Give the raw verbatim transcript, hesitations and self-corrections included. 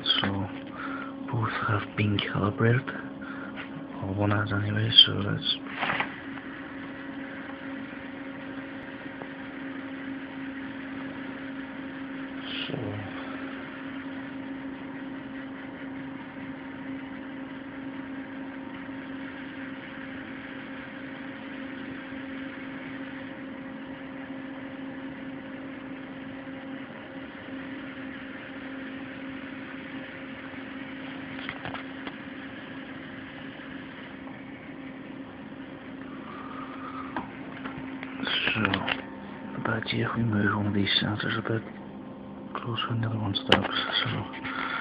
So both have been calibrated, or one has anyway, so let's so So, about here we move one of these sensors a bit closer and the other one's stops. So